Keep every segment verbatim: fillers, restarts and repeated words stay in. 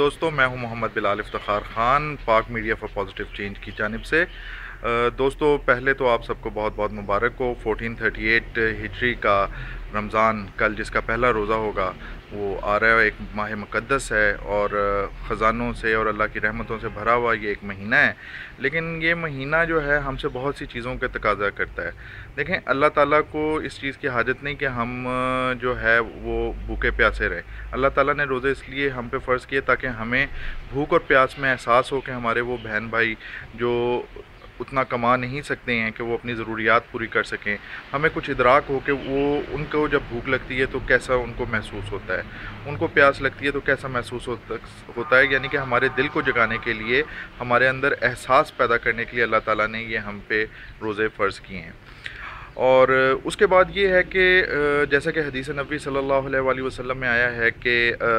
दोस्तों, मैं हूं मोहम्मद बिलाल इफ्तिखार ख़ान, पाक मीडिया फॉर पॉजिटिव चेंज की जानिब से। अ, दोस्तों, पहले तो आप सबको बहुत बहुत मुबारक हो। फोर्टीन थर्टी एट हिजरी का रमज़ान कल जिसका पहला रोज़ा होगा वो आ रहा है। एक माह मुक़द्दस है और ख़ज़ानों से और अल्लाह की रहमतों से भरा हुआ ये एक महीना है। लेकिन ये महीना जो है हमसे बहुत सी चीज़ों के तकाज़ा करता है। देखें, अल्लाह ताला को इस चीज़ की हाजत नहीं कि हम जो है वो भूखे प्यासे रहें। अल्लाह ताला ने रोज़े इसलिए हम पे फ़र्ज़ किए ताकि हमें भूख और प्यास में एहसास हो कि हमारे वो बहन भाई जो उतना कमा नहीं सकते हैं कि वो अपनी ज़रूरियात पूरी कर सकें, हमें कुछ इदराक हो कि वो उनको जब भूख लगती है तो कैसा उनको महसूस होता है, उनको प्यास लगती है तो कैसा महसूस होता होता है यानी कि हमारे दिल को जगाने के लिए, हमारे अंदर एहसास पैदा करने के लिए अल्लाह ताला ने ये हम पे रोज़े फ़र्ज़ किए हैं। और उसके बाद ये है कि जैसा कि हदीस नबी सल्लल्लाहु अलैहि वसल्लम में आया है कि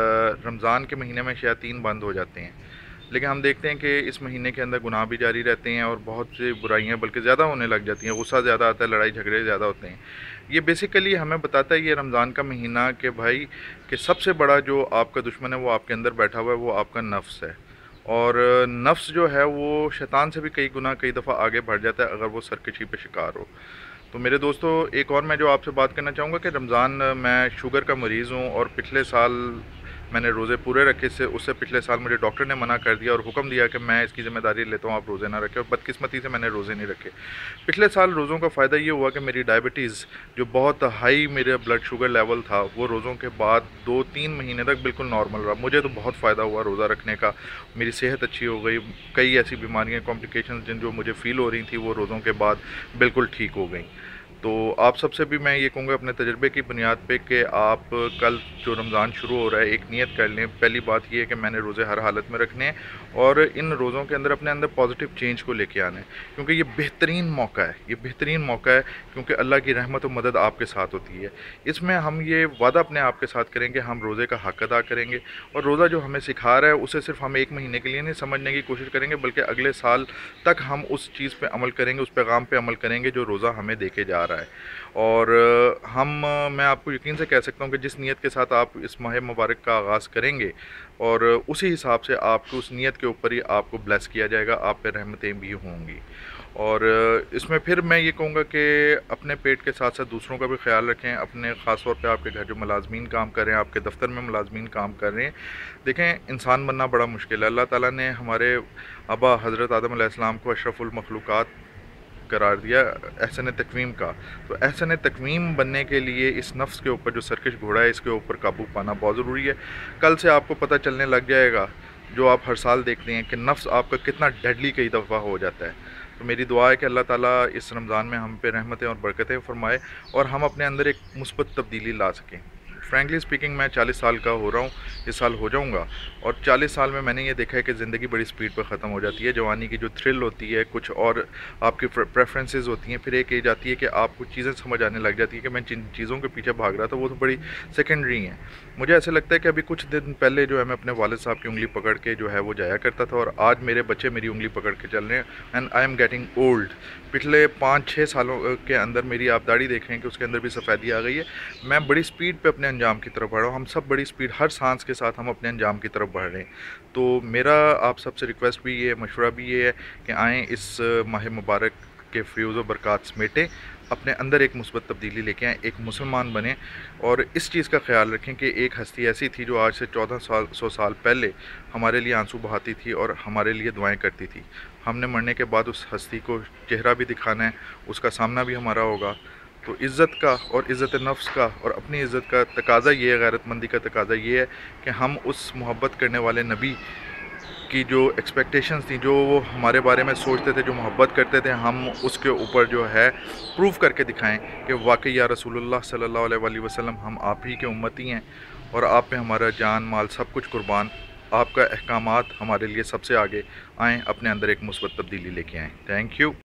रमज़ान के महीने में शयातीन बंद हो जाते हैं, लेकिन हम देखते हैं कि इस महीने के अंदर गुनाह भी जारी रहते हैं और बहुत सी बुराइयां बल्कि ज़्यादा होने लग जाती हैं। गुस्सा ज़्यादा आता है, लड़ाई झगड़े ज़्यादा होते हैं। ये बेसिकली हमें बताता है ये रमज़ान का महीना कि भाई कि सबसे बड़ा जो आपका दुश्मन है वो आपके अंदर बैठा हुआ है, वो आपका नफ्स है। और नफ्स जो है वो शैतान से भी कई गुना कई दफ़ा आगे बढ़ जाता है अगर वो सरकशी पे शिकार हो। तो मेरे दोस्तों, एक और मैं जो आपसे बात करना चाहूँगा कि रमज़ान मैं शुगर का मरीज़ हूँ और पिछले साल मैंने रोज़े पूरे रखे से उससे पिछले साल मुझे डॉक्टर ने मना कर दिया और हुक्म दिया कि मैं इसकी ज़िम्मेदारी लेता हूँ, आप रोज़े ना रखें। और बदकिस्मती से मैंने रोज़े नहीं रखे। पिछले साल रोज़ों का फ़ायदा ये हुआ कि मेरी डायबिटीज़ जो बहुत हाई मेरा ब्लड शुगर लेवल था वो रोज़ों के बाद दो तीन महीने तक बिल्कुल नॉर्मल रहा। मुझे तो बहुत फ़ायदा हुआ रोज़ा रखने का। मेरी सेहत अच्छी हो गई। कई ऐसी बीमारियाँ, कॉम्प्लिकेशन जिन जो मुझे फ़ील हो रही थी वो रोज़ों के बाद बिल्कुल ठीक हो गई। तो आप सबसे भी मैं ये कहूँगा अपने तजर्बे की बुनियाद पे कि आप कल जो रमज़ान शुरू हो रहा है एक नियत कर लें। पहली बात ये है कि मैंने रोज़े हर हालत में रखने हैं और इन रोज़ों के अंदर अपने अंदर पॉजिटिव चेंज को लेके आना है, क्योंकि ये बेहतरीन मौका है। ये बेहतरीन मौका है क्योंकि अल्लाह की रहमत और मदद आपके साथ होती है। इसमें हम ये वादा अपने आप के साथ करेंगे, हम रोज़े का हक़ अदा करेंगे और रोज़ा जो हमें सिखा रहा है उसे सिर्फ हम एक महीने के लिए नहीं समझने की कोशिश करेंगे, बल्कि अगले साल तक हम उस चीज़ पे अमल करेंगे, उस पैगाम पे अमल करेंगे जो रोज़ा हमें दे के जा रहा है। और हम मैं आपको यकीन से कह सकता हूँ कि जिस नीयत के साथ आप इस माह मुबारक का आगाज़ करेंगे और उसी हिसाब से आपको उस नीयत के ऊपर ही आपको ब्लेस किया जाएगा, आप पे रहमतें भी होंगी। और इसमें फिर मैं ये कहूँगा कि अपने पेट के साथ साथ दूसरों का भी ख्याल रखें। अपने ख़ास तौर पे आपके घर जो मुलाज़मीन काम कर रहे हैं, आपके दफ्तर में मुलाज़मीन काम कर रहे हैं, देखें इंसान बनना बड़ा मुश्किल है। अल्लाह ताला ने हमारे आबा हज़रत आदम अलैहिस्सलाम को अशरफुल मखलूक़ात करार दिया, एहसन तकवीम का। तो एहसन तकवीम बनने के लिए इस नफ्स के ऊपर जो सरकश घोड़ा है इसके ऊपर काबू पाना बहुत ज़रूरी है। कल से आपको पता चलने लग जाएगा, जो आप हर साल देखते हैं कि नफ्स आपका कितना डेडली कई दफ़ा हो जाता है। तो मेरी दुआ है कि अल्लाह ताला इस रमज़ान में हम पे रहमतें और बरकतें फरमाए और हम अपने अंदर एक मुस्बत तब्दीली ला सकें। फ्रैंकली स्पीकिंग, मैं चालीस साल का हो रहा हूँ, इस साल हो जाऊँगा, और चालीस साल में मैंने ये देखा है कि ज़िंदगी बड़ी स्पीड पर ख़त्म हो जाती है। जवानी की जो थ्रिल होती है, कुछ और आपकी प्रेफरेंसेस होती हैं, फिर एक एज आती है कि आपको चीज़ें समझ आने लग जाती है कि मैं जिन चीज़ों के पीछे भाग रहा था वो तो बड़ी सेकेंडरी हैं। मुझे ऐसे लगता है कि अभी कुछ दिन पहले जो है मैं अपने वालिद साहब की उंगली पकड़ के जो है वो जाया करता था और आज मेरे बच्चे मेरी उंगली पकड़ के चल रहे हैं। And I am getting old. पिछले पाँच छः सालों के अंदर मेरी आप दाढ़ी देख रहे हैं कि उसके अंदर भी सफ़ेदी आ गई है। मैं बड़ी स्पीड पे अपने अंजाम की तरफ बढ़ रहा हूँ। हम सब बड़ी स्पीड, हर सांस के साथ हम अपने अंजाम की तरफ बढ़ रहे हैं। तो मेरा आप सबसे रिक्वेस्ट भी ये है, मशवरा भी ये है कि आएँ इस माह मुबारक के फ़यूज़ व बरक़ात समेटें, अपने अंदर एक मुस्बत तब्दीली लेके आएँ, एक मुसलमान बने और इस चीज़ का ख्याल रखें कि एक हस्ती ऐसी थी जो आज से चौदह साल सौ साल पहले हमारे लिए आंसू बहाती थी और हमारे लिए दुआएं करती थी। हमने मरने के बाद उस हस्ती को चेहरा भी दिखाना है, उसका सामना भी हमारा होगा। तो इज़्ज़त का और इज़्ज़त नफ्स का और अपनी इज़्ज़त का तकाज़ा ये है, गैरतमंदी का तकाज़ा ये है कि हम उस मोहब्बत करने वाले नबी की जो एक्सपेक्टेशंस थी, जो वो हमारे बारे में सोचते थे, जो मोहब्बत करते थे, हम उसके ऊपर जो है प्रूव करके दिखाएं कि वाकई या रसूलुल्लाह सल्लल्लाहु अलैहि वसल्लम हम आप ही के उम्मती हैं और आप पे हमारा जान माल सब कुछ कुर्बान। आपका अहकामात हमारे लिए सबसे आगे। आएँ, अपने अंदर एक मुस्बत तब्दीली लेके आएँ। Thank you.